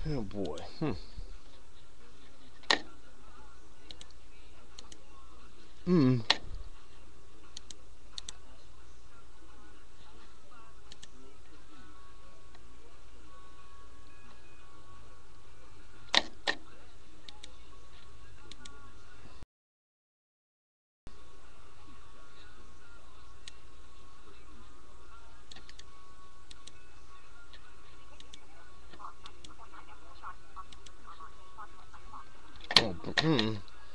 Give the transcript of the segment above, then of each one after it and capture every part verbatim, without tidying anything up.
Oh boy. Hmm. Hmm. Oh, hmm.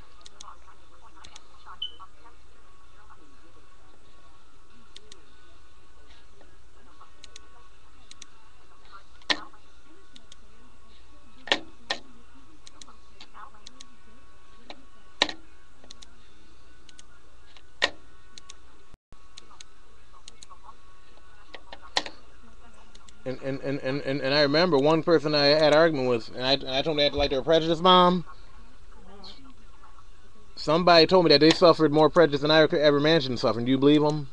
And, and, and, and, and, and I remember one person I had an argument with, and I, and I told them they had like their prejudice, mom. Somebody told me that they suffered more prejudice than I ever imagined suffering. Do you believe them?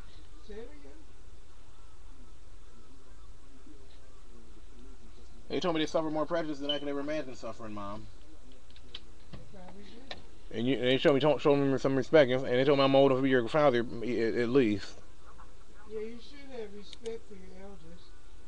They told me they suffered more prejudice than I could ever imagine suffering, mom. And, you, and they showed me showed me some respect, and they told me I'm old enough to be your father at, at least. Yeah, you should have respect for your elders.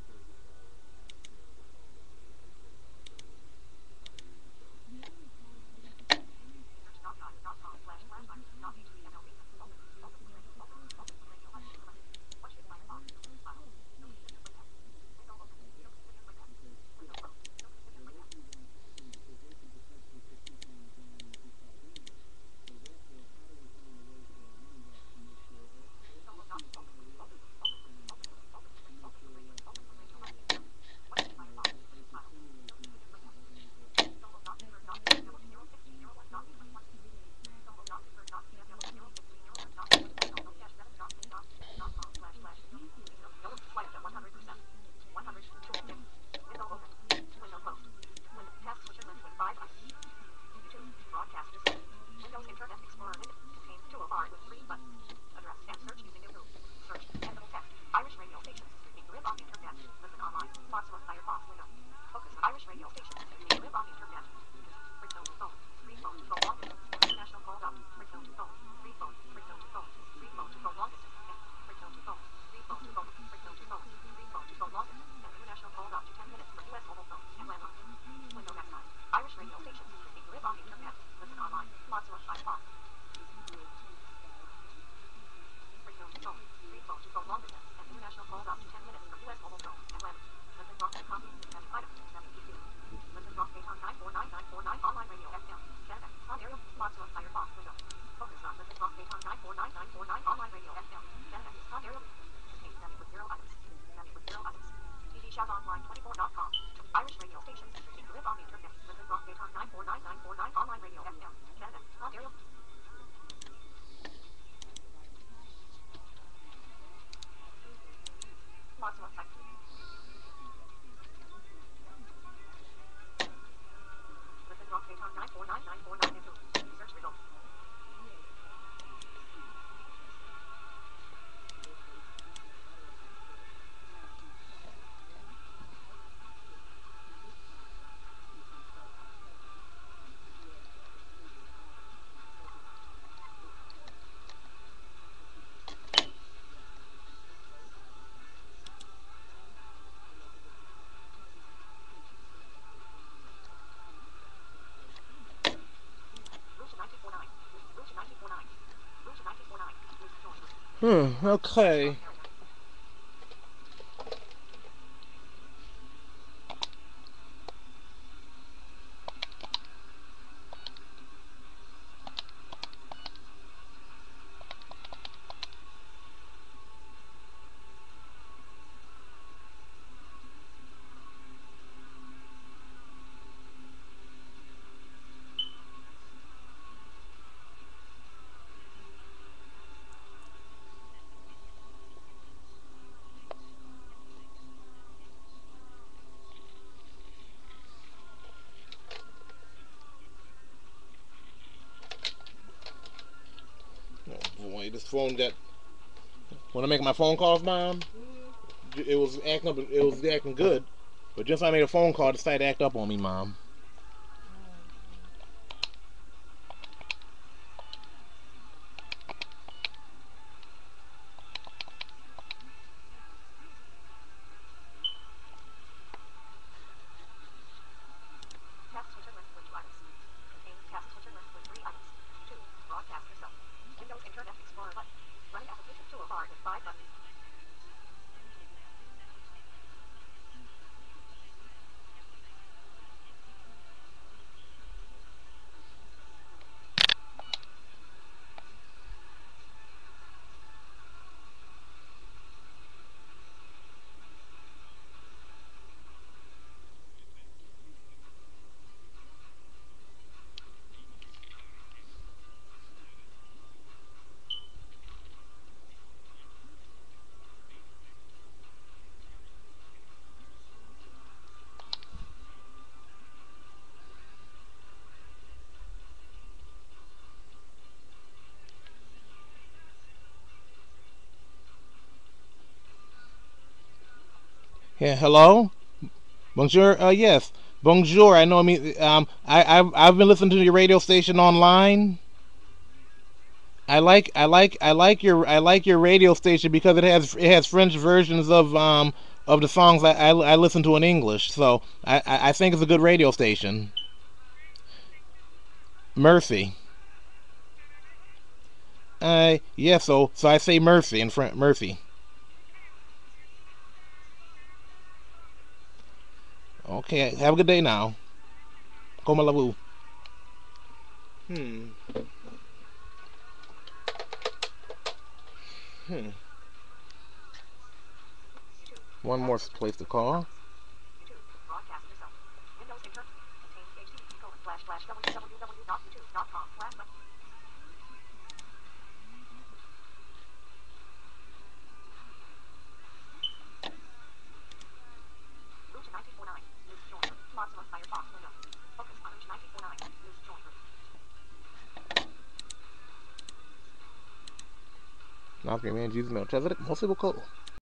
Hmm, okay. Oh boy, this phone got. When I make my phone calls, mom, it was acting up. It was acting good. But just I made a phone call, decided to act up on me, Mom. Yeah, hello? Bonjour, uh, yes. Bonjour, I know, I mean, um, I, I've, I've been listening to your radio station online. I like, I like, I like your, I like your radio station because it has, it has French versions of, um, of the songs I, I, I listen to in English. So I, I I think it's a good radio station. Mercy. Uh, yeah, so, so I say mercy in French, mercy. Okay, have a good day now. Como la vous? Hmm. Hmm. One more place to call. Nossa, minha diz meu. Você você colocou.